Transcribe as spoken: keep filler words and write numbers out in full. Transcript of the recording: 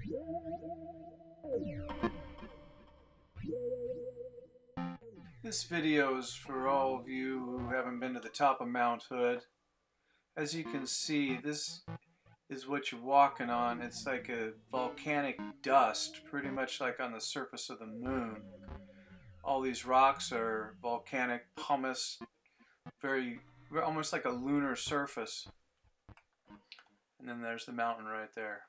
This video is for all of you who haven't been to the top of Mount Hood. As you can see, this is what you're walking on. It's like a volcanic dust, pretty much like on the surface of the moon. All these rocks are volcanic pumice, very, almost like a lunar surface. And then there's the mountain right there.